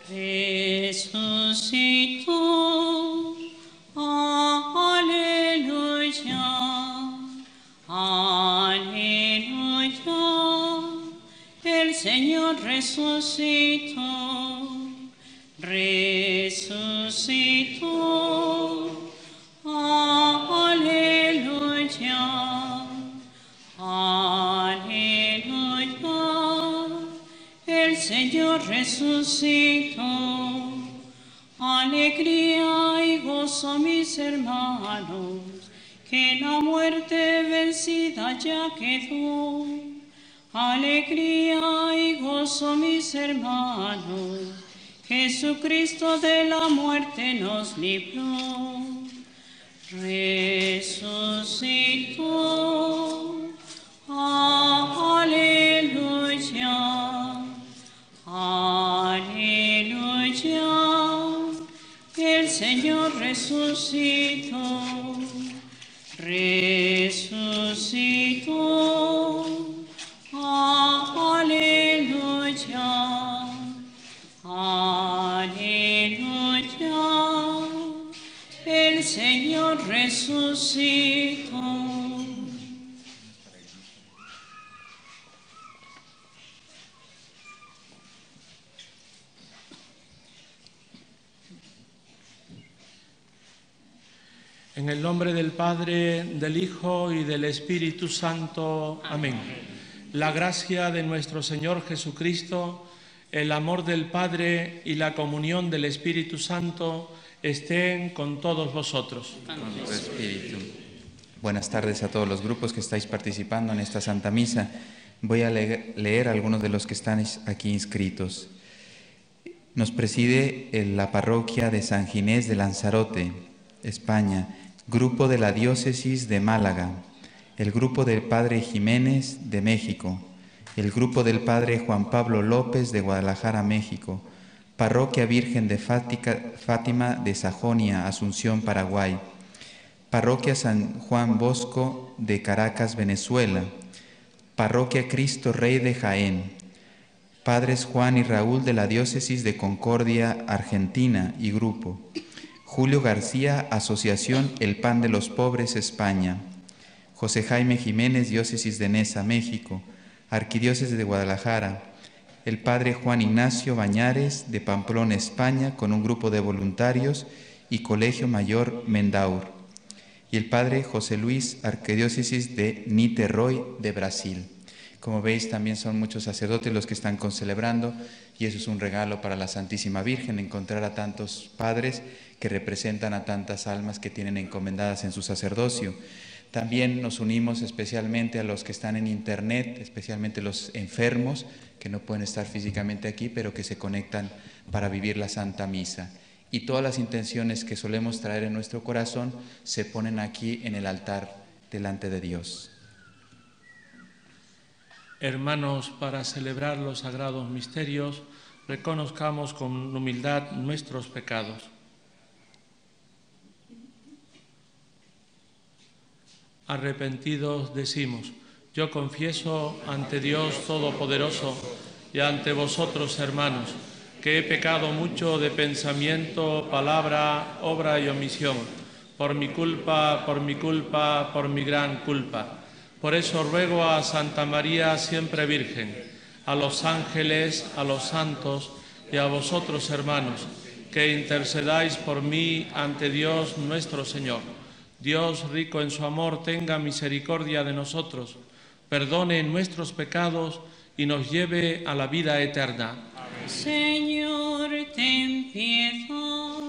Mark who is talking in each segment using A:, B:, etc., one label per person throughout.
A: Resucitó, aleluya, aleluya, el Señor resucitó, resucitó, aleluya, aleluya, el Señor resucitó. Alegría y gozo, mis hermanos, que la muerte vencida ya quedó. Alegría y gozo, mis hermanos, Jesucristo de la muerte nos libró. Resucitó, aleluya, aleluya, el Señor resucitó, resucitó, aleluya, aleluya, el Señor resucitó.
B: En el nombre del Padre, del Hijo y del Espíritu Santo. Amén. La gracia de nuestro Señor Jesucristo, el amor del Padre y la comunión del Espíritu Santo estén con todos vosotros.
C: Con tu espíritu. Buenas tardes a todos los grupos que estáis participando en esta Santa Misa. Voy a leer algunos de los que están aquí inscritos. Nos preside la parroquia de San Ginés de Lanzarote, España, grupo de la diócesis de Málaga, el grupo del Padre Jiménez de México, el grupo del Padre Juan Pablo López de Guadalajara, México, Parroquia Virgen de Fátima de Sajonia, Asunción, Paraguay, Parroquia San Juan Bosco de Caracas, Venezuela, Parroquia Cristo Rey de Jaén, Padres Juan y Raúl de la diócesis de Concordia, Argentina y grupo, Julio García, Asociación El Pan de los Pobres, España, José Jaime Jiménez, diócesis de Neza, México, Arquidiócesis de Guadalajara, el Padre Juan Ignacio Bañares de Pamplona, España, con un grupo de voluntarios y Colegio Mayor Mendaur, y el Padre José Luis, Arquidiócesis de Niterói de Brasil. Como veis, también son muchos sacerdotes los que están concelebrando, y eso es un regalo para la Santísima Virgen, encontrar a tantos padres que representan a tantas almas que tienen encomendadas en su sacerdocio. También nos unimos especialmente a los que están en internet, especialmente los enfermos que no pueden estar físicamente aquí, pero que se conectan para vivir la Santa Misa. Y todas las intenciones que solemos traer en nuestro corazón se ponen aquí en el altar delante de Dios.
B: Hermanos, para celebrar los sagrados misterios, reconozcamos con humildad nuestros pecados. Arrepentidos decimos: yo confieso ante Dios Todopoderoso y ante vosotros, hermanos, que he pecado mucho de pensamiento, palabra, obra y omisión, por mi culpa, por mi gran culpa. Por eso ruego a Santa María siempre Virgen, a los ángeles, a los santos y a vosotros, hermanos, que intercedáis por mí ante Dios nuestro Señor. Dios, rico en su amor, tenga misericordia de nosotros, perdone nuestros pecados y nos lleve a la vida eterna.
A: Señor, ten piedad.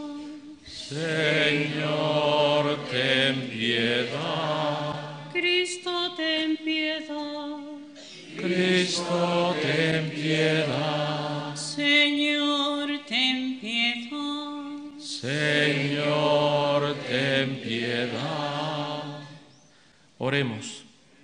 B: Señor, ten piedad.
A: Cristo, ten piedad.
B: Cristo, ten piedad.
A: Señor, ten piedad.
B: Señor, ten piedad. Oremos.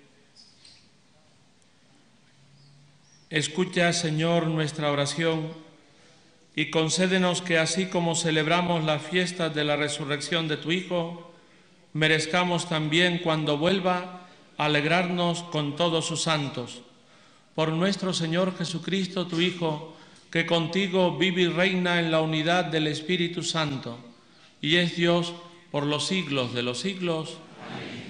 B: Escucha, Señor, nuestra oración y concédenos que, así como celebramos las fiestas de la resurrección de tu Hijo, merezcamos también, cuando vuelva, alegrarnos con todos sus santos. Por nuestro Señor Jesucristo, tu Hijo, que contigo vive y reina en la unidad del Espíritu Santo, y es Dios por los siglos de los siglos. Amén.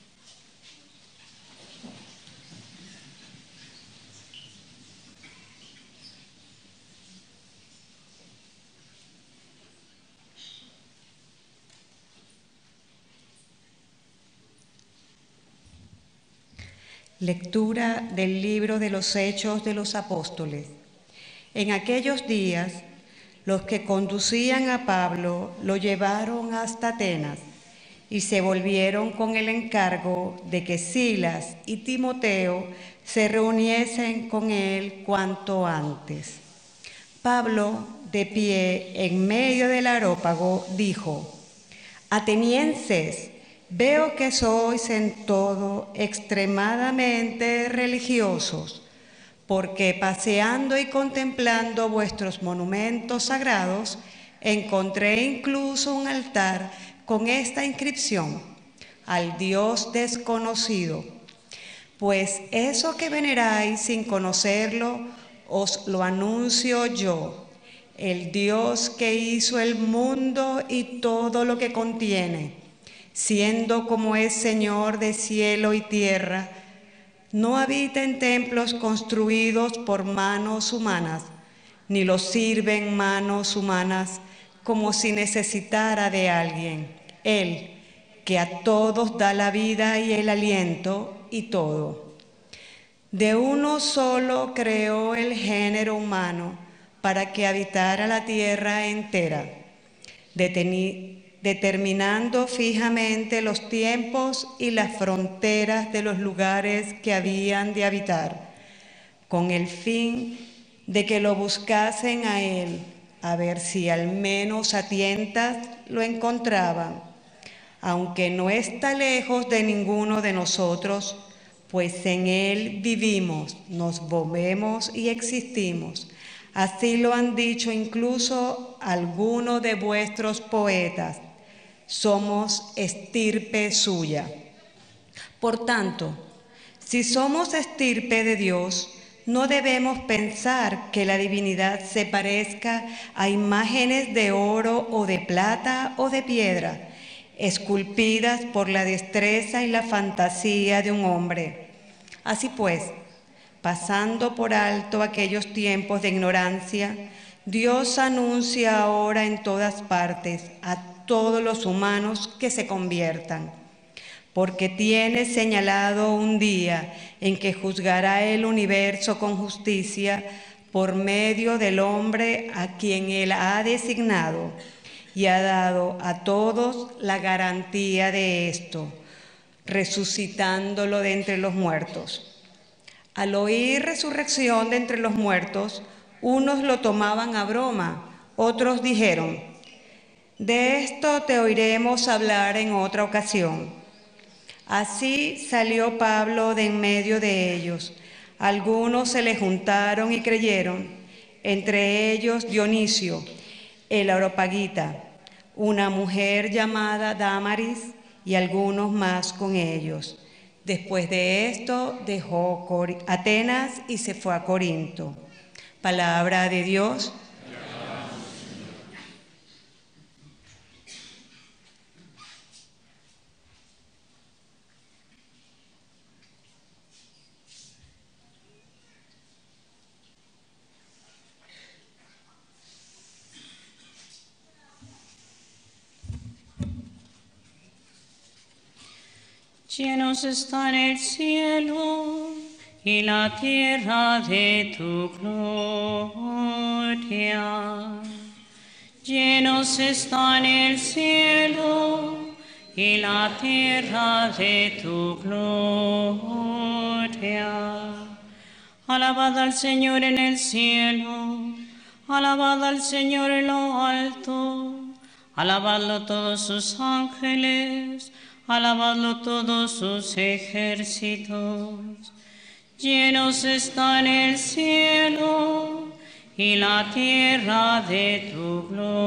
D: Lectura del libro de los Hechos de los Apóstoles. En aquellos días, los que conducían a Pablo lo llevaron hasta Atenas y se volvieron con el encargo de que Silas y Timoteo se reuniesen con él cuanto antes. Pablo, de pie en medio del areópago, dijo: «Atenienses, veo que sois en todo extremadamente religiosos, porque paseando y contemplando vuestros monumentos sagrados, encontré incluso un altar con esta inscripción: al Dios desconocido. Pues eso que veneráis sin conocerlo, os lo anuncio yo, el Dios que hizo el mundo y todo lo que contiene, siendo como es Señor de cielo y tierra, no habita en templos construidos por manos humanas, ni los sirven manos humanas como si necesitara de alguien. Él, que a todos da la vida y el aliento y todo. De uno solo creó el género humano para que habitara la tierra entera, determinando fijamente los tiempos y las fronteras de los lugares que habían de habitar, con el fin de que lo buscasen a él, a ver si al menos a tientas lo encontraban, aunque no está lejos de ninguno de nosotros, pues en él vivimos, nos movemos y existimos. Así lo han dicho incluso algunos de vuestros poetas. Somos estirpe suya. Por tanto, si somos estirpe de Dios, no debemos pensar que la divinidad se parezca a imágenes de oro o de plata o de piedra, esculpidas por la destreza y la fantasía de un hombre. Así pues, pasando por alto aquellos tiempos de ignorancia, Dios anuncia ahora en todas partes a todos los humanos que se conviertan, porque tiene señalado un día en que juzgará el universo con justicia por medio del hombre a quien él ha designado, y ha dado a todos la garantía de esto, resucitándolo de entre los muertos. Al oír resurrección de entre los muertos, unos lo tomaban a broma, otros dijeron: de esto te oiremos hablar en otra ocasión. Así salió Pablo de en medio de ellos. Algunos se le juntaron y creyeron, entre ellos Dionisio, el areopagita, una mujer llamada Dámaris y algunos más con ellos. Después de esto dejó Atenas y se fue a Corinto. Palabra de Dios.
A: Llenos están el cielo y la tierra de tu gloria. Llenos están el cielo y la tierra de tu gloria. Alabad al Señor en el cielo, alabad al Señor en lo alto, alabadlo todos sus ángeles, alabadlo todos sus ejércitos. Llenos están el cielo y la tierra de tu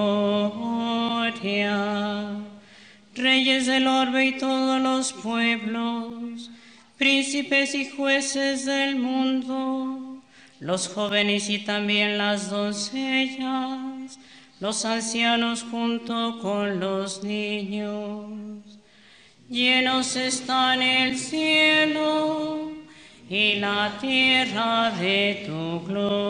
A: gloria. Reyes del orbe y todos los pueblos, príncipes y jueces del mundo, los jóvenes y también las doncellas, los ancianos junto con los niños. Llenos están el cielo y la tierra de tu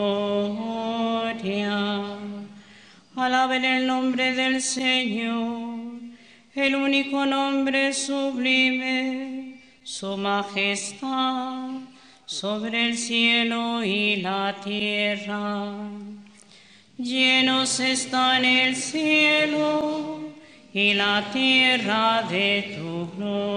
A: gloria. Alaben el nombre del Señor, el único nombre sublime, su majestad sobre el cielo y la tierra. Llenos están el cielo y la tierra de tu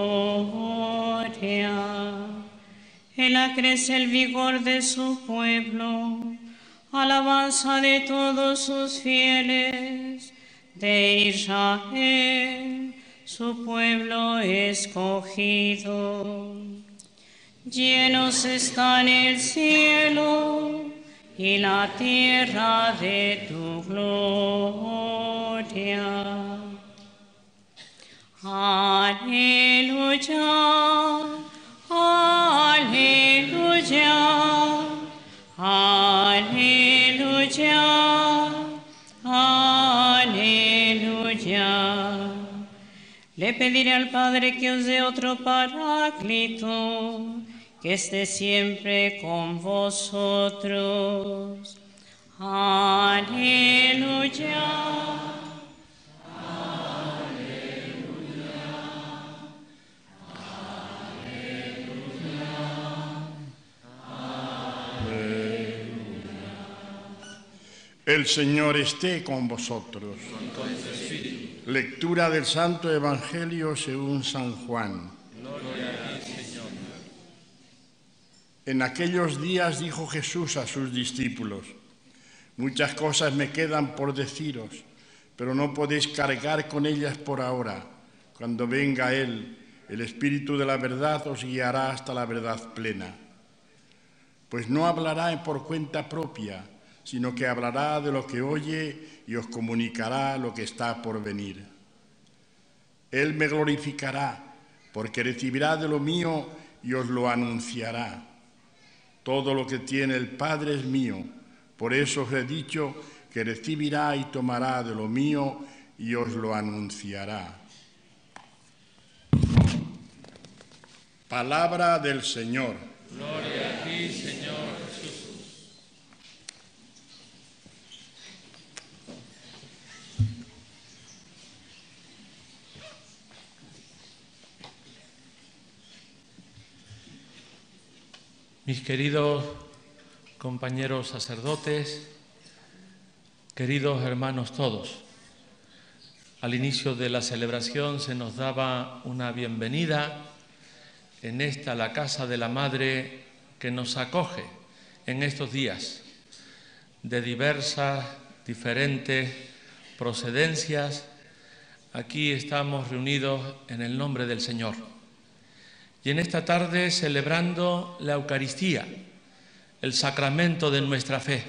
A: gloria. Él acrece el vigor de su pueblo, alabanza de todos sus fieles, de Israel, su pueblo escogido. Llenos están el cielo y la tierra de tu gloria. Aleluya, aleluya, aleluya, aleluya. Le pediré al Padre que os dé otro Paráclito, que esté siempre con vosotros. Aleluya.
E: El Señor esté con vosotros. Lectura del Santo Evangelio según San Juan. En aquellos días dijo Jesús a sus discípulos: muchas cosas me quedan por deciros, pero no podéis cargar con ellas por ahora. Cuando venga Él, el Espíritu de la verdad os guiará hasta la verdad plena. Pues no hablará por cuenta propia, sino que hablará de lo que oye y os comunicará lo que está por venir. Él me glorificará, porque recibirá de lo mío y os lo anunciará. Todo lo que tiene el Padre es mío, por eso os he dicho que recibirá y tomará de lo mío y os lo anunciará. Palabra del Señor.
B: Gloria a ti, Señor Jesús. Mis queridos compañeros sacerdotes, queridos hermanos todos, al inicio de la celebración se nos daba una bienvenida en esta, la casa de la Madre que nos acoge en estos días de diversas, diferentes procedencias. Aquí estamos reunidos en el nombre del Señor. Y en esta tarde celebrando la Eucaristía, el sacramento de nuestra fe.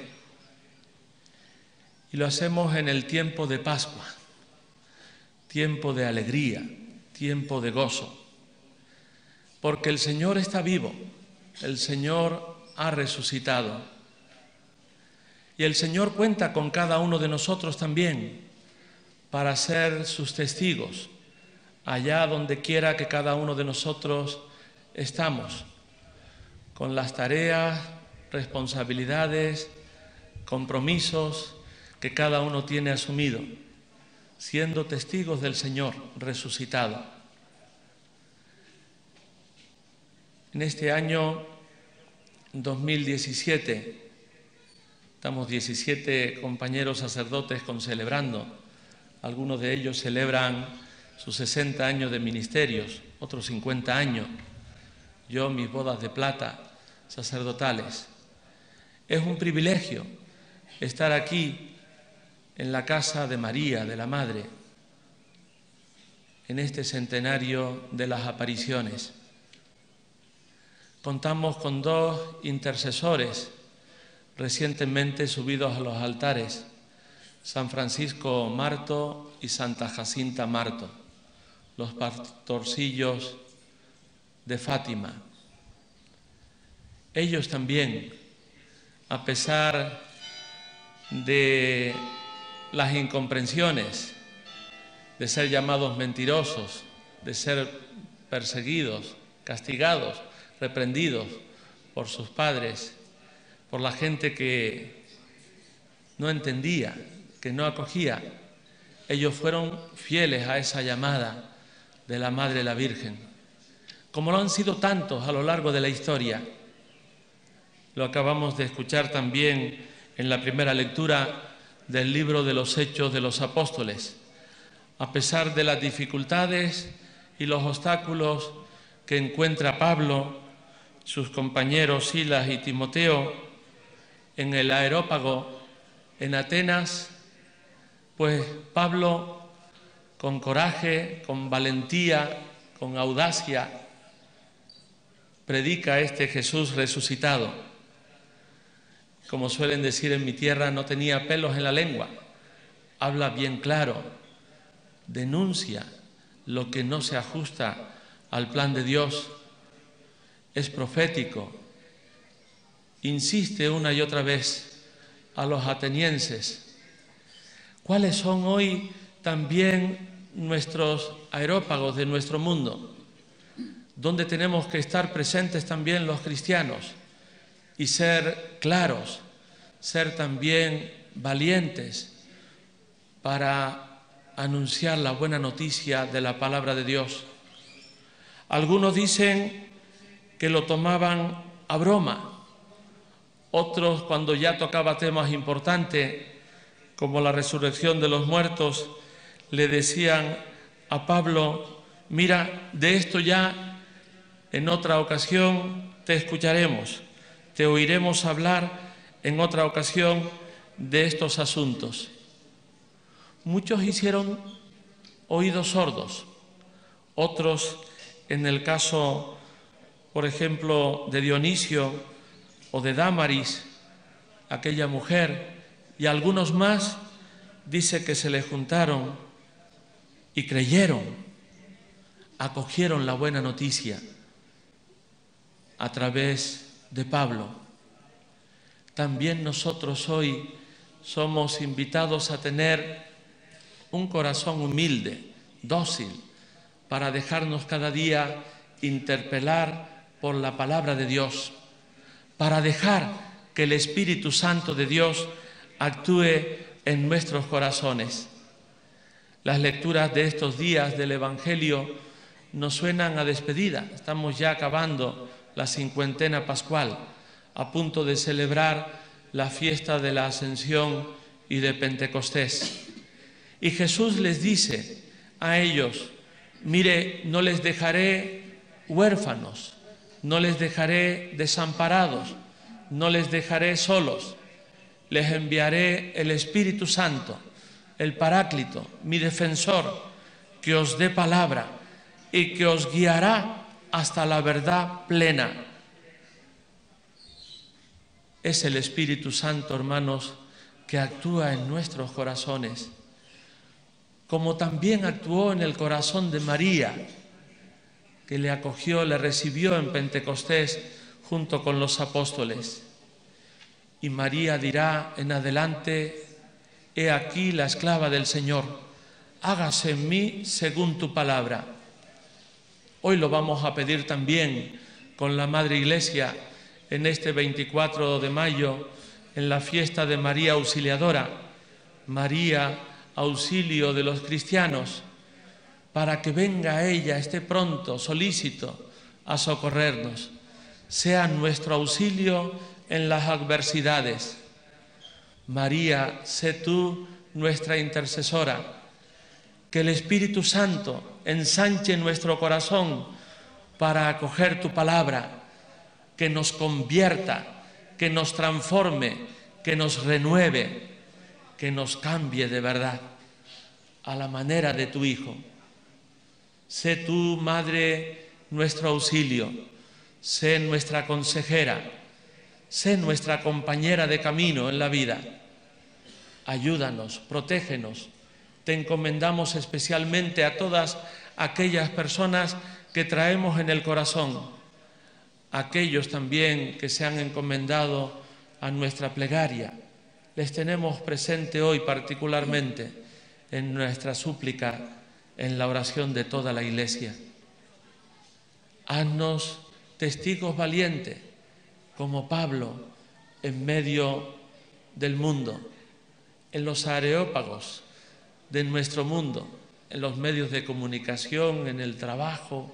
B: Y lo hacemos en el tiempo de Pascua, tiempo de alegría, tiempo de gozo. Porque el Señor está vivo, el Señor ha resucitado. Y el Señor cuenta con cada uno de nosotros también para ser sus testigos, allá donde quiera que cada uno de nosotros estamos, con las tareas, responsabilidades, compromisos que cada uno tiene asumido, siendo testigos del Señor resucitado. En este año 2017, estamos 17 compañeros sacerdotes celebrando. Algunos de ellos celebran sus 60 años de ministerios, otros 50 años. Yo, mis bodas de plata sacerdotales. Es un privilegio estar aquí en la casa de María, de la Madre, en este centenario de las apariciones. Contamos con dos intercesores recientemente subidos a los altares, San Francisco Marto y Santa Jacinta Marto, los pastorcillos de Fátima. Ellos también a pesar de las incomprensiones, de ser llamados mentirosos, de ser perseguidos, castigados, reprendidos por sus padres, por la gente que no entendía, que no acogía. Ellos fueron fieles a esa llamada de la Madre la Virgen, como lo han sido tantos a lo largo de la historia. Lo acabamos de escuchar también en la primera lectura del libro de los Hechos de los Apóstoles. A pesar de las dificultades y los obstáculos que encuentra Pablo, sus compañeros Silas y Timoteo en el Areópago en Atenas, pues Pablo, con coraje, con valentía, con audacia, predica a este Jesús resucitado. Como suelen decir en mi tierra, no tenía pelos en la lengua. Habla bien claro, denuncia lo que no se ajusta al plan de Dios. Es profético. Insiste una y otra vez a los atenienses. ¿Cuáles son hoy también nuestros areópagos de nuestro mundo? ¿Dónde tenemos que estar presentes también los cristianos y ser claros, ser también valientes para anunciar la buena noticia de la palabra de Dios? Algunos dicen que lo tomaban a broma. Otros, cuando ya tocaba temas importantes, como la resurrección de los muertos, le decían a Pablo: mira, de esto ya en otra ocasión te escucharemos, te oiremos hablar en otra ocasión de estos asuntos. Muchos hicieron oídos sordos, otros, en el caso, por ejemplo, de Dionisio o de Dámaris, aquella mujer, y algunos más, dice que se le juntaron y creyeron, acogieron la buena noticia a través de Pablo. También nosotros hoy somos invitados a tener un corazón humilde, dócil, para dejarnos cada día interpelar por la palabra de Dios, para dejar que el Espíritu Santo de Dios actúe en nuestros corazones. Las lecturas de estos días del Evangelio nos suenan a despedida. Estamos ya acabando la cincuentena pascual, a punto de celebrar la fiesta de la Ascensión y de Pentecostés. Y Jesús les dice a ellos: mire, no les dejaré huérfanos, no les dejaré desamparados, no les dejaré solos. Les enviaré el Espíritu Santo, el Paráclito, mi defensor, que os dé palabra y que os guiará hasta la verdad plena. Es el Espíritu Santo, hermanos, que actúa en nuestros corazones, como también actuó en el corazón de María, que le acogió, le recibió en Pentecostés junto con los apóstoles. Y María dirá en adelante: he aquí la esclava del Señor, hágase en mí según tu palabra. Hoy lo vamos a pedir también con la Madre Iglesia en este 24 de mayo, en la fiesta de María Auxiliadora, María, auxilio de los cristianos, para que venga ella, esté pronto, solícito a socorrernos, sea nuestro auxilio en las adversidades. María, sé tú nuestra intercesora, que el Espíritu Santo ensanche nuestro corazón para acoger tu palabra, que nos convierta, que nos transforme, que nos renueve, que nos cambie de verdad a la manera de tu Hijo. Sé tú, Madre, nuestro auxilio, sé nuestra consejera, sé nuestra compañera de camino en la vida. Ayúdanos, protégenos. Te encomendamos especialmente a todas aquellas personas que traemos en el corazón, aquellos también que se han encomendado a nuestra plegaria. Les tenemos presente hoy particularmente en nuestra súplica, en la oración de toda la Iglesia. Haznos testigos valientes, como Pablo, en medio del mundo, en los areópagos de nuestro mundo, en los medios de comunicación, en el trabajo,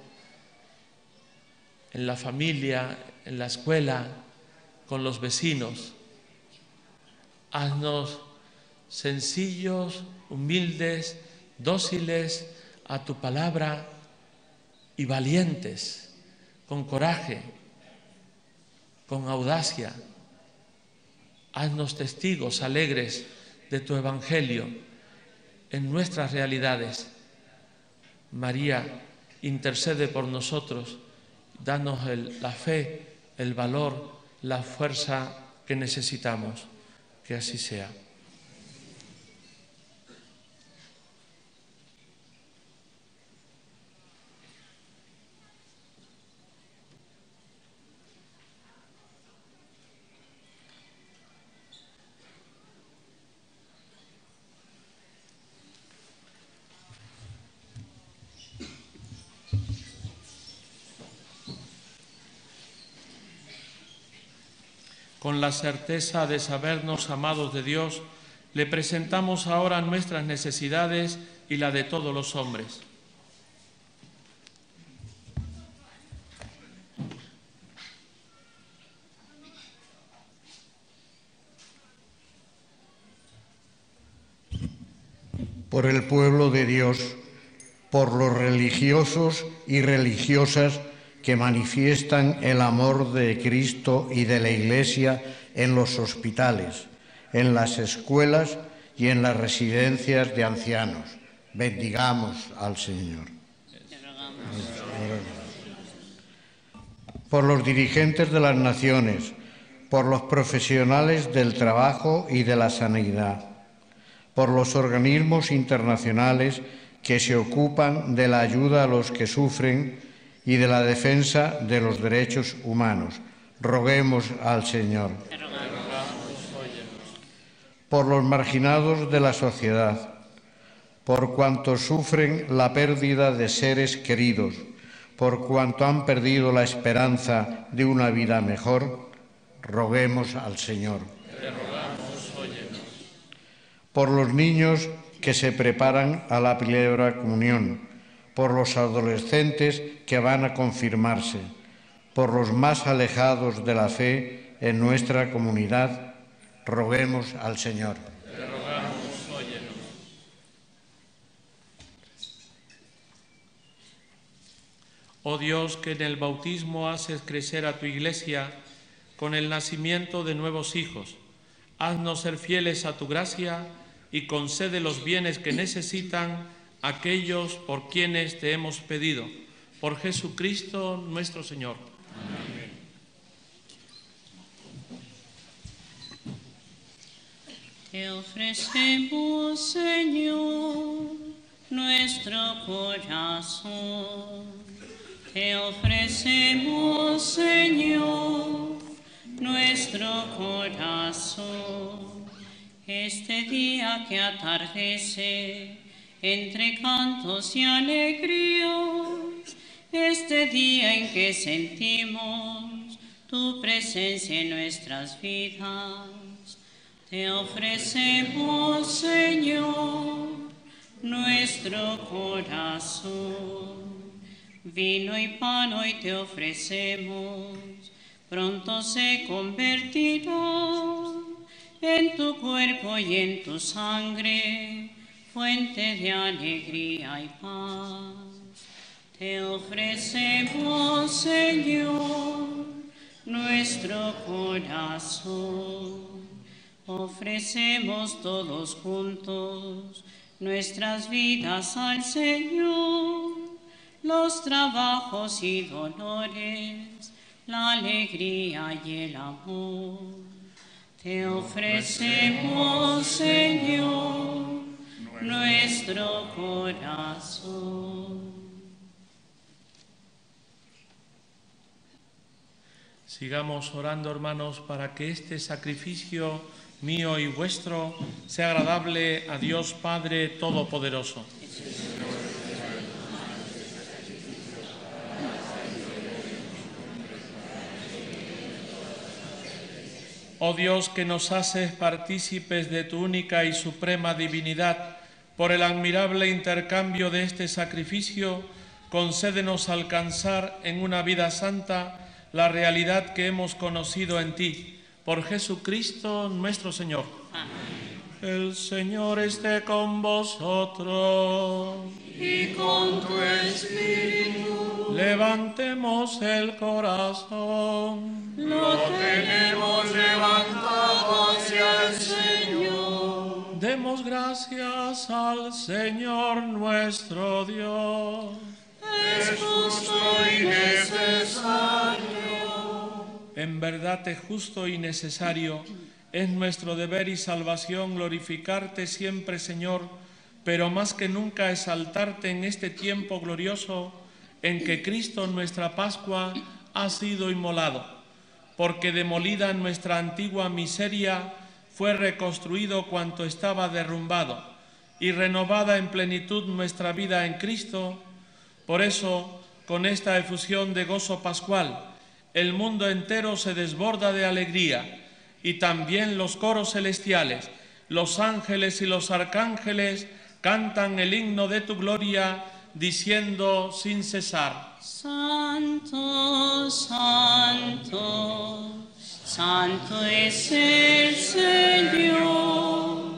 B: en la familia, en la escuela, con los vecinos. Haznos sencillos, humildes, dóciles a tu palabra y valientes, con coraje, con audacia. Haznos testigos alegres de tu Evangelio en nuestras realidades. María, intercede por nosotros, danos la fe, el valor, la fuerza que necesitamos. Que así sea. Con la certeza de sabernos amados de Dios, le presentamos ahora nuestras necesidades y la de todos los hombres.
F: Por el pueblo de Dios, por los religiosos y religiosas que manifiestan el amor de Cristo y de la Iglesia en los hospitales, en las escuelas y en las residencias de ancianos. Bendigamos al Señor. Por los dirigentes de las naciones, por los profesionales del trabajo y de la sanidad, por los organismos internacionales que se ocupan de la ayuda a los que sufren y de la defensa de los derechos humanos. Roguemos al Señor. Por los marginados de la sociedad, por cuantos sufren la pérdida de seres queridos, por cuanto han perdido la esperanza de una vida mejor, roguemos al Señor. Por los niños que se preparan a la primera comunión, por los adolescentes que van a confirmarse, por los más alejados de la fe en nuestra comunidad, roguemos al Señor.
B: Te rogamos, óyenos. Oh Dios, que en el bautismo haces crecer a tu Iglesia con el nacimiento de nuevos hijos, haznos ser fieles a tu gracia y concede los bienes que necesitan aquellos por quienes te hemos pedido, por Jesucristo nuestro Señor. Amén.
A: Te ofrecemos, Señor, nuestro corazón. Te ofrecemos, Señor, nuestro corazón. Este día que atardece entre cantos y alegrías, este día en que sentimos tu presencia en nuestras vidas, te ofrecemos, Señor, nuestro corazón. Vino y pan hoy te ofrecemos, pronto se convertirá en tu cuerpo y en tu sangre, fuente de alegría y paz. Te ofrecemos, Señor, nuestro corazón. Ofrecemos todos juntos nuestras vidas al Señor, los trabajos y dolores, la alegría y el amor. Te ofrecemos, Señor, nuestro corazón.
B: Sigamos orando, hermanos, para que este sacrificio mío y vuestro sea agradable a Dios Padre Todopoderoso. Oh Dios, que nos haces partícipes de tu única y suprema divinidad, por el admirable intercambio de este sacrificio, concédenos alcanzar en una vida santa la realidad que hemos conocido en ti, por Jesucristo nuestro Señor. Amén. El Señor esté con vosotros.
G: Y con tu espíritu.
B: Levantemos el corazón.
G: Lo tenemos levantado hacia el Señor.
B: Demos gracias al Señor nuestro Dios.
G: Es justo y necesario.
B: En verdad es justo y necesario, es nuestro deber y salvación glorificarte siempre, Señor, pero más que nunca exaltarte en este tiempo glorioso en que Cristo, nuestra Pascua, ha sido inmolado, porque demolida nuestra antigua miseria, fue reconstruido cuanto estaba derrumbado, y renovada en plenitud nuestra vida en Cristo. Por eso, con esta efusión de gozo pascual, el mundo entero se desborda de alegría, y también los coros celestiales, los ángeles y los arcángeles cantan el himno de tu gloria, diciendo sin cesar:
A: Santo, santo, santo es el Señor,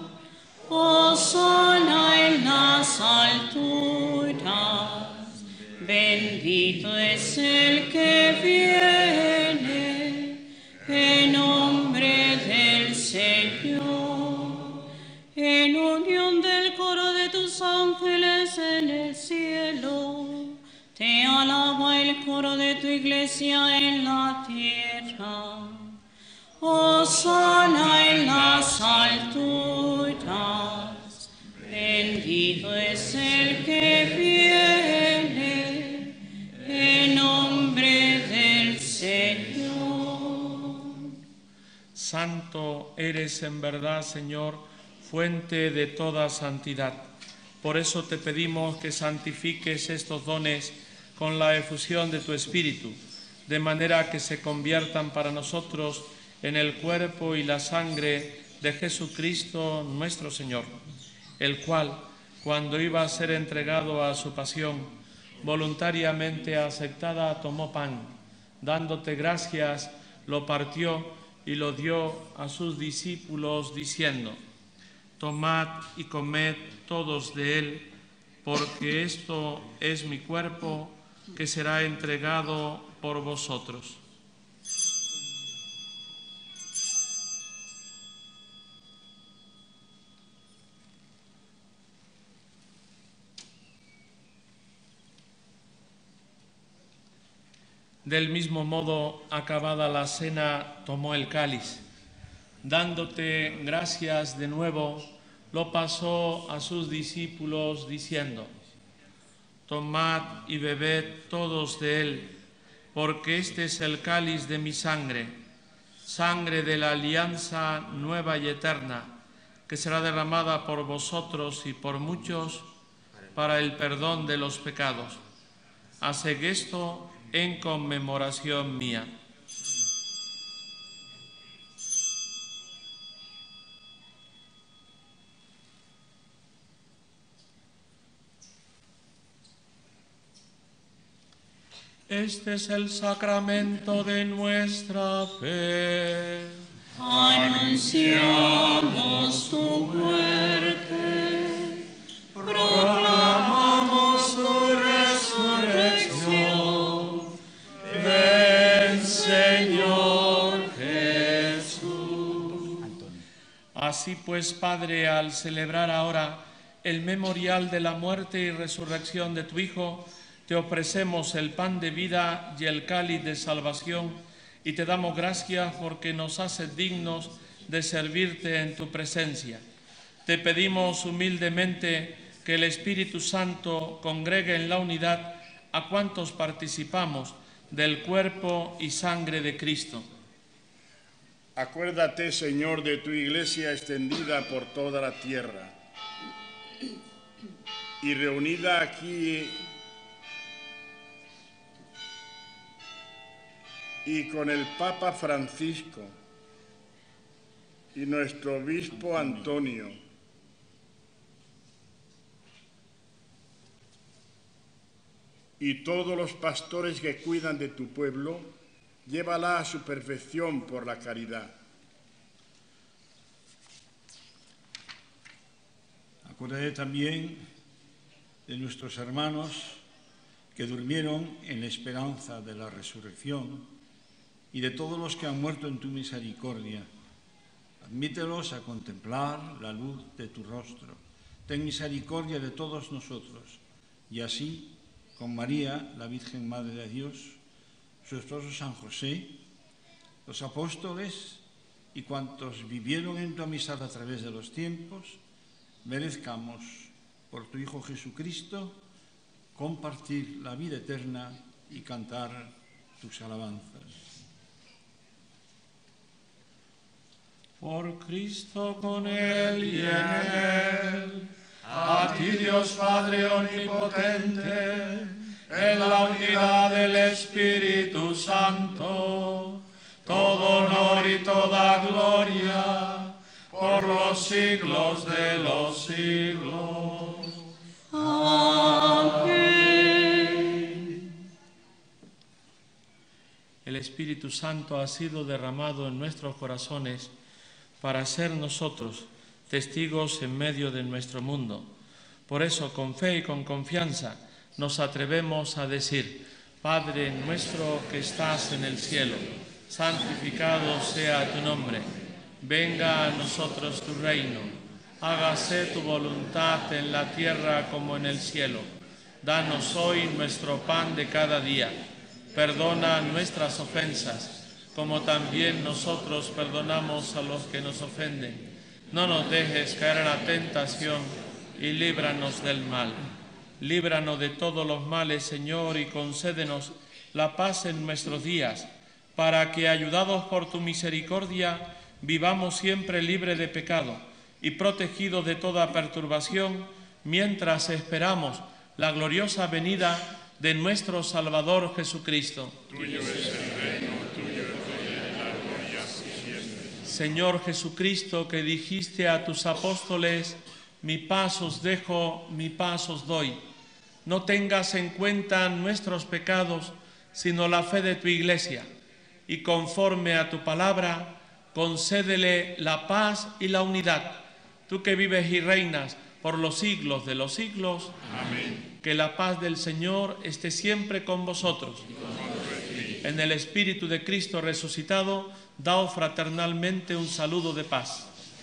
A: hosana en las alturas, bendito es el que viene en nombre del Señor, en unión del coro de tus ángeles en el cielo, te alaba el coro de tu iglesia en la tierra. Hosana en las alturas, bendito es el que viene en nombre del Señor.
B: Santo eres en verdad, Señor, fuente de toda santidad. Por eso te pedimos que santifiques estos dones con la efusión de tu Espíritu, de manera que se conviertan para nosotros en el cuerpo y la sangre de Jesucristo nuestro Señor, el cual, cuando iba a ser entregado a su pasión, voluntariamente aceptada, tomó pan, dándote gracias, lo partió y lo dio a sus discípulos, diciendo: tomad y comed todos de él, porque esto es mi cuerpo, que será entregado por vosotros. Del mismo modo, acabada la cena, tomó el cáliz. Dándote gracias de nuevo, lo pasó a sus discípulos, diciendo: tomad y bebed todos de él, porque este es el cáliz de mi sangre, sangre de la alianza nueva y eterna, que será derramada por vosotros y por muchos para el perdón de los pecados. Haced esto en conmemoración mía. Este es el sacramento de nuestra fe.
A: Anunciamos tu muerte, proclamamos tu resurrección. Ven, Señor Jesús.
B: Así pues, Padre, al celebrar ahora el memorial de la muerte y resurrección de tu Hijo, te ofrecemos el pan de vida y el cáliz de salvación, y te damos gracias porque nos haces dignos de servirte en tu presencia. Te pedimos humildemente que el Espíritu Santo congregue en la unidad a cuantos participamos del cuerpo y sangre de Cristo.
E: Acuérdate, Señor, de tu Iglesia extendida por toda la tierra y reunida aquí y con el Papa Francisco y nuestro obispo Antonio, y todos los pastores que cuidan de tu pueblo, llévala a su perfección por la caridad.
H: Acuérdate también de nuestros hermanos que durmieron en la esperanza de la resurrección y de todos los que han muerto en tu misericordia. Admítelos a contemplar la luz de tu rostro. Ten misericordia de todos nosotros y así, con María, la Virgen Madre de Dios, su esposo San José, los apóstoles y cuantos vivieron en tu amistad a través de los tiempos, merezcamos, por tu Hijo Jesucristo, compartir la vida eterna y cantar tus alabanzas.
B: Por Cristo, con Él y en Él, a ti Dios Padre Omnipotente, en la unidad del Espíritu Santo, todo honor y toda gloria, por los siglos de los siglos.
A: Amén.
B: El Espíritu Santo ha sido derramado en nuestros corazones para ser nosotros testigos en medio de nuestro mundo. Por eso, con fe y con confianza, nos atrevemos a decir: Padre nuestro que estás en el cielo, santificado sea tu nombre. Venga a nosotros tu reino. Hágase tu voluntad en la tierra como en el cielo. Danos hoy nuestro pan de cada día. Perdona nuestras ofensas, como también nosotros perdonamos a los que nos ofenden. No nos dejes caer en la tentación y líbranos del mal. Líbranos de todos los males, Señor, y concédenos la paz en nuestros días, para que, ayudados por tu misericordia, vivamos siempre libres de pecado y protegidos de toda perturbación, mientras esperamos la gloriosa venida de nuestro Salvador Jesucristo.
E: Tuyo es el reino, tuyo el poder y la gloria siempre.
B: Señor Jesucristo, que dijiste a tus apóstoles: mi paz os dejo, mi paz os doy. No tengas en cuenta nuestros pecados, sino la fe de tu Iglesia, y conforme a tu palabra, concédele la paz y la unidad. Tú que vives y reinas por los siglos de los siglos.
E: Amén.
B: Que la paz del Señor esté siempre con vosotros. En el Espíritu de Cristo resucitado, daos fraternalmente un saludo de paz.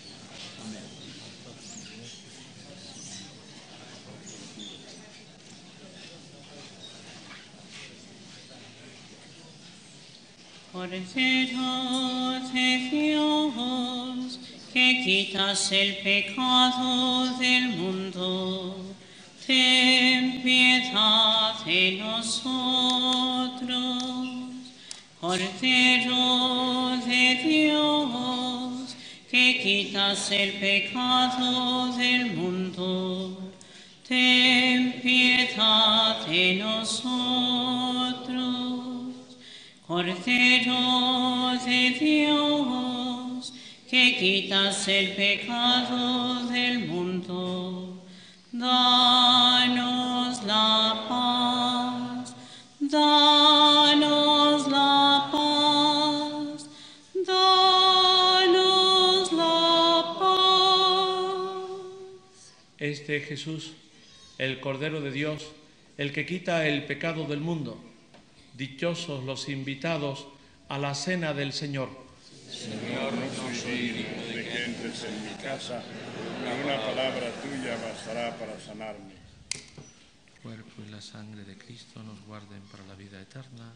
A: Cordero de Dios, que quitas el pecado del mundo, ten piedad de nosotros. Cordero de Dios, que quitas el pecado del mundo, ten piedad de nosotros. Cordero de Dios, que quitas el pecado del mundo, danos la paz, danos la paz, danos la paz.
B: Este es Jesús, el Cordero de Dios, el que quita el pecado del mundo. Dichosos los invitados a la cena del Señor.
E: Señor, no soy digno de que entres en mi casa, una palabra tuya bastará para sanarme.
B: El cuerpo y la sangre de Cristo nos guarden para la vida eterna.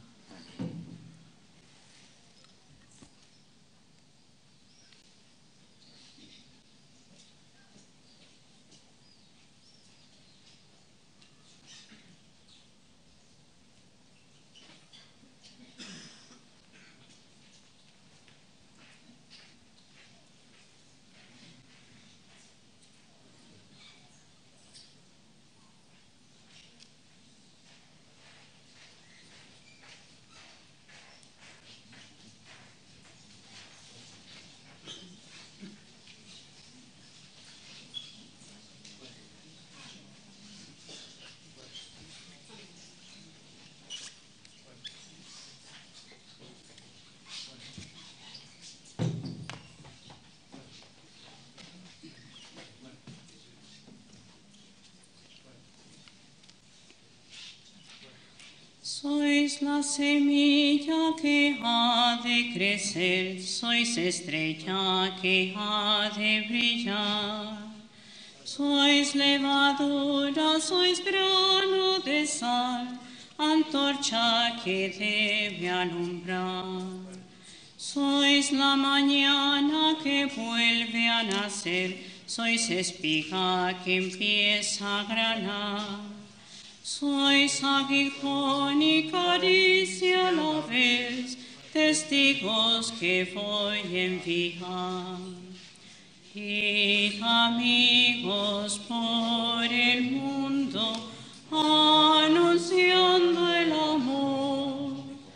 A: Sois la semilla que ha de crecer, sois estrella que ha de brillar. Sois levadura, sois grano de sal, antorcha que debe alumbrar. Sois la mañana que vuelve a nacer, sois espiga que empieza a granar. Sois aguijón y caricia a la vez, testigos que voy a enviar. Id, amigos, por el mundo, anunciando el amor,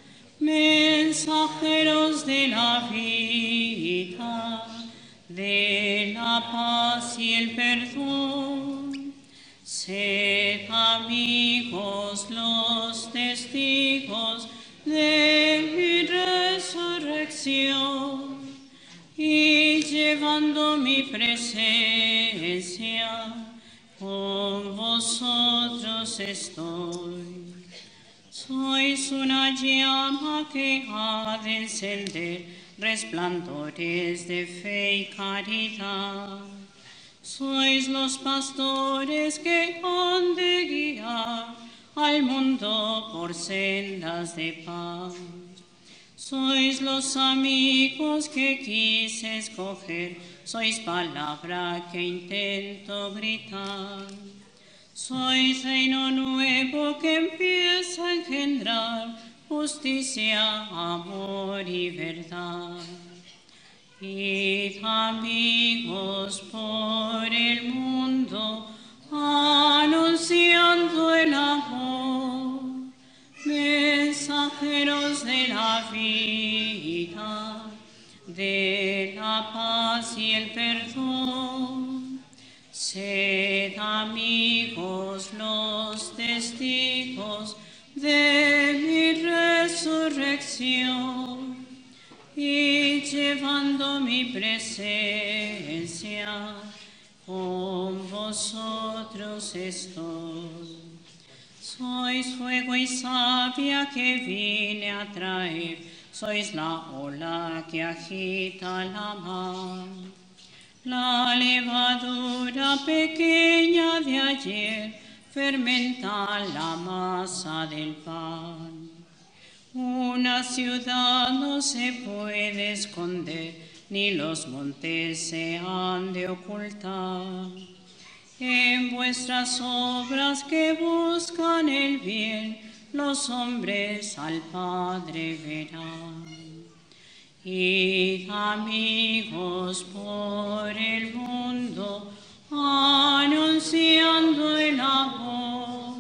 A: mensajeros de la vida, de la paz y el perdón. Sed amigos los testigos de mi resurrección, y llevando mi presencia, con vosotros estoy. Sois una llama que ha de encender resplandores de fe y caridad. Sois los pastores que han de guiar al mundo por sendas de paz. Sois los amigos que quise escoger, sois palabra que intento gritar. Sois reino nuevo que empieza a engendrar justicia, amor y verdad. Id, amigos, por el mundo, anunciando el amor, mensajeros de la vida, de la paz y el perdón. Sed amigos los testigos de mi resurrección, y llevando mi presencia, con vosotros estoy. Sois fuego y savia que vine a traer, sois la ola que agita la mar. La levadura pequeña de ayer fermenta la masa del pan. Una ciudad no se puede esconder, ni los montes se han de ocultar. En vuestras obras que buscan el bien, los hombres al Padre verán. Id, amigos, por el mundo, anunciando el amor,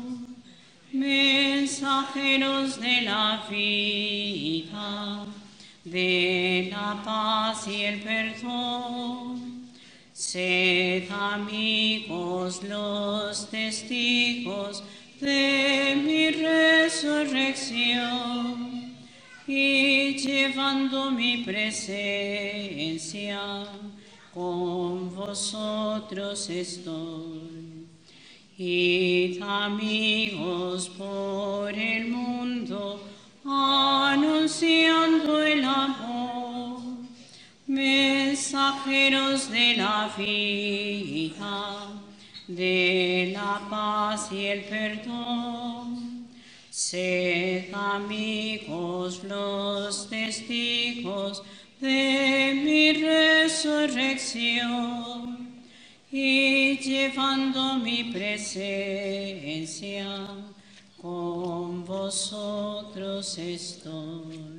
A: mensajeros de la vida, de la paz y el perdón. Sed amigos los testigos de mi resurrección, y llevando mi presencia, con vosotros estoy. Id, amigos, por el mundo, anunciando el amor, mensajeros de la vida, de la paz y el perdón. Sed amigos los testigos de mi resurrección, y llevando mi presencia, con vosotros estoy.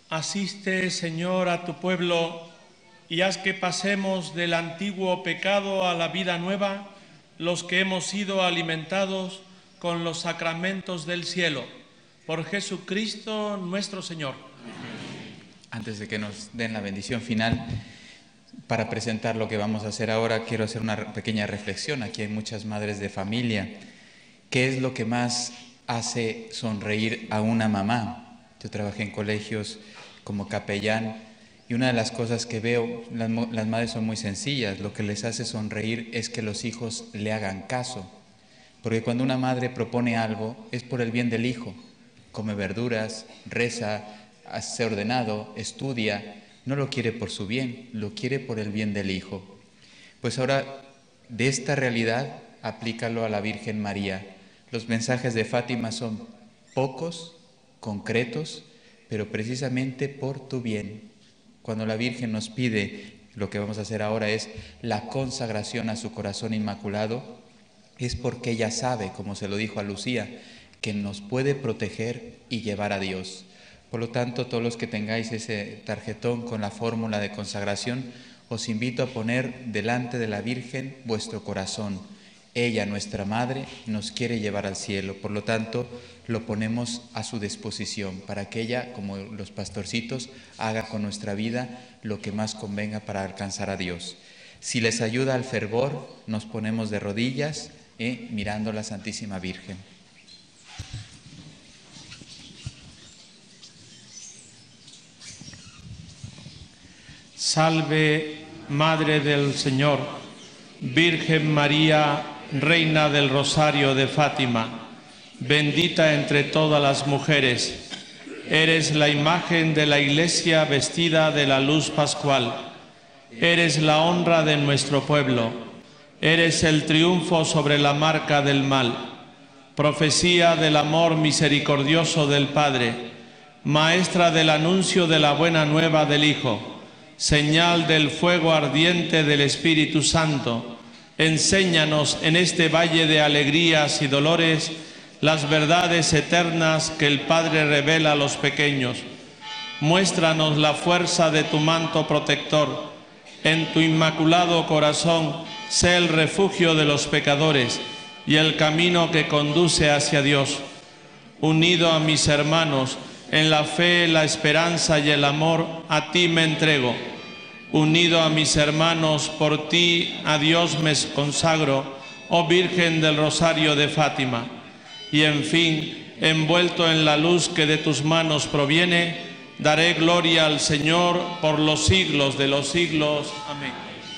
B: Asiste, Señor, a tu pueblo y haz que pasemos del antiguo pecado a la vida nueva, los que hemos sido alimentados con los sacramentos del cielo. Por Jesucristo nuestro Señor.
C: Antes de que nos den la bendición final, para presentar lo que vamos a hacer ahora, quiero hacer una pequeña reflexión. Aquí hay muchas madres de familia. ¿Qué es lo que más hace sonreír a una mamá? Yo trabajé en colegios como capellán y una de las cosas que veo, las madres son muy sencillas. Lo que les hace sonreír es que los hijos le hagan caso. Porque cuando una madre propone algo, es por el bien del hijo. Come verduras, reza, hace ordenado, estudia. No lo quiere por su bien, lo quiere por el bien del hijo. Pues ahora, de esta realidad, aplícalo a la Virgen María. Los mensajes de Fátima son pocos, concretos, pero precisamente por tu bien. Cuando la Virgen nos pide, lo que vamos a hacer ahora es la consagración a su corazón inmaculado, es porque ella sabe, como se lo dijo a Lucía, que nos puede proteger y llevar a Dios. Por lo tanto, todos los que tengáis ese tarjetón con la fórmula de consagración, os invito a poner delante de la Virgen vuestro corazón. Ella, nuestra Madre, nos quiere llevar al cielo. Por lo tanto, lo ponemos a su disposición para que ella, como los pastorcitos, haga con nuestra vida lo que más convenga para alcanzar a Dios. Si les ayuda al fervor, nos ponemos de rodillas mirando a la Santísima Virgen.
B: Salve, Madre del Señor, Virgen María, Reina del Rosario de Fátima, bendita entre todas las mujeres. Eres la imagen de la Iglesia vestida de la luz pascual. Eres la honra de nuestro pueblo. Eres el triunfo sobre la marca del mal. Profecía del amor misericordioso del Padre. Maestra del anuncio de la buena nueva del Hijo. Señal del fuego ardiente del Espíritu Santo. Enséñanos en este valle de alegrías y dolores las verdades eternas que el Padre revela a los pequeños. Muéstranos la fuerza de tu manto protector. En tu inmaculado corazón sé el refugio de los pecadores y el camino que conduce hacia Dios. Unido a mis hermanos, en la fe, la esperanza y el amor, a ti me entrego. Unido a mis hermanos, por ti a Dios me consagro, oh Virgen del Rosario de Fátima. Y en fin, envuelto en la luz que de tus manos proviene, daré gloria al Señor por los siglos de los siglos. Amén.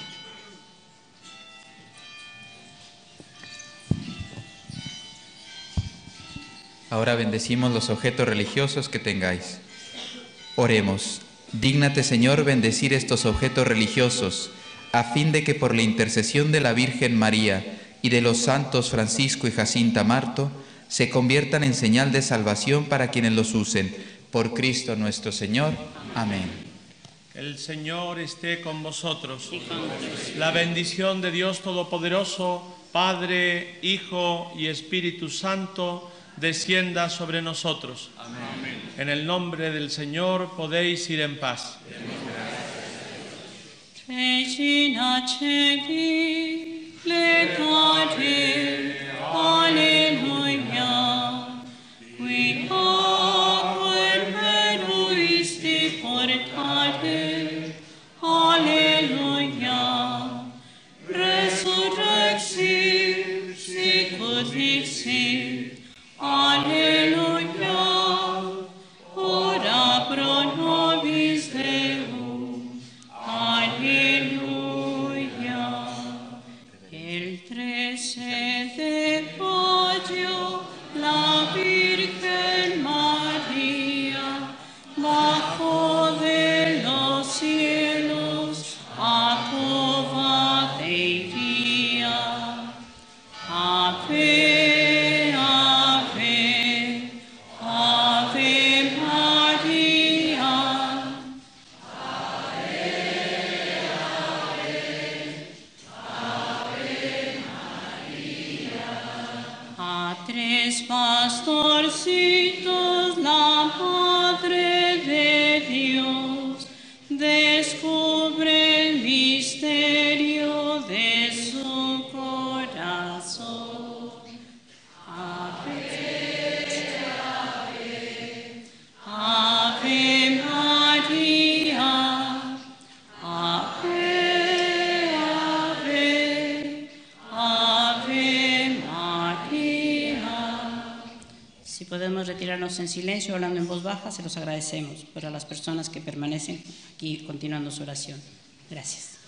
C: Ahora bendecimos los objetos religiosos que tengáis. Oremos. Dígnate, Señor, bendecir estos objetos religiosos, a fin de que por la intercesión de la Virgen María y de los santos Francisco y Jacinta Marto, se conviertan en señal de salvación para quienes los usen. Por Cristo nuestro Señor. Amén.
B: El Señor esté con vosotros. La bendición de Dios Todopoderoso, Padre, Hijo y Espíritu Santo, descienda sobre nosotros. Amén. En el nombre del Señor podéis ir en paz.
A: Regina Celi, plecare, alleluia, qui apud meruisti portare, alleluia, resurrexit, sicut dixit, alleluia, ora pro nobis Deum, alleluia. El 13 de mayo, la Virgen María bajó de los cielos a Cova de Iría. Ave, ave, ave María. A tres pastorcitos la Madre de Dios en silencio, hablando en voz baja, se los agradecemos. Para las personas que permanecen aquí continuando su oración. Gracias.